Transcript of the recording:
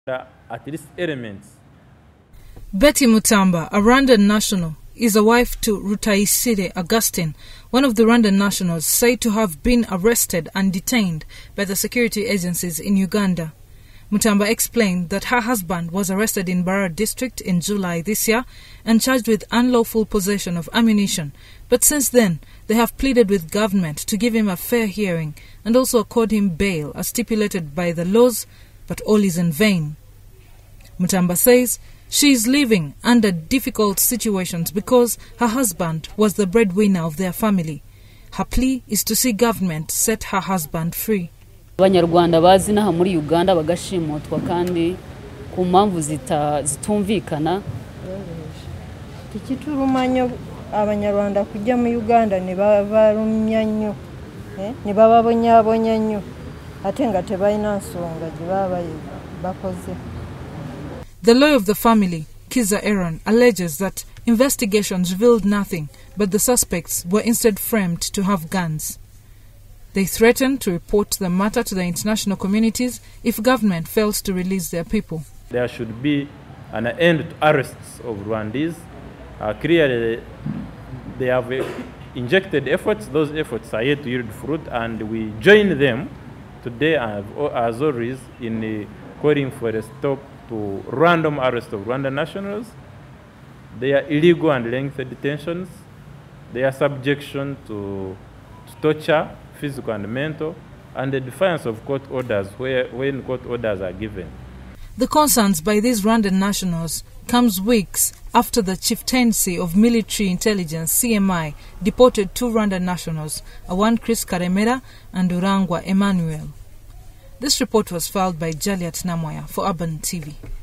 At least elements. Betty Mutamba, a Rwanda national, is a wife to Rutayisire Augustine, one of the Rwanda nationals said to have been arrested and detained by the security agencies in Uganda. Mutamba explained that her husband was arrested in Barara district in July this year and charged with unlawful possession of ammunition, but since then they have pleaded with government to give him a fair hearing and also accord him bail as stipulated by the laws, but all is in vain. Mutamba says she is living under difficult situations because her husband was the breadwinner of their family. Her plea is to see government set her husband free. Abanyarwanda bazi naha muri Uganda bagashimutwa kandi ku mpamvu zitumvikana. Tikiturumanyo abanyarwanda kujya mu Uganda ni babarumyanyo ni bababonyabonyanyo ate nga tebayina nsonga gibaba bakoze. The lawyer of the family, Kiza Aaron, alleges that investigations revealed nothing, but the suspects were instead framed to have guns. They threatened to report the matter to the international communities if government fails to release their people. There should be an end to arrests of Rwandese. Clearly, they have injected efforts. Those efforts are yet to yield fruit, and we join them today, as always, in calling for a stop to random arrest of Rwanda nationals, their illegal and lengthy detentions, their subjection to torture, physical and mental, and the defiance of court orders when court orders are given. The concerns by these Rwandan nationals comes weeks after the Chieftaincy of Military Intelligence, CMI, deported two Rwandan nationals, Awan Chris Karemera and Urangwa Emmanuel. This report was filed by Jaliat Namwaya for Urban TV.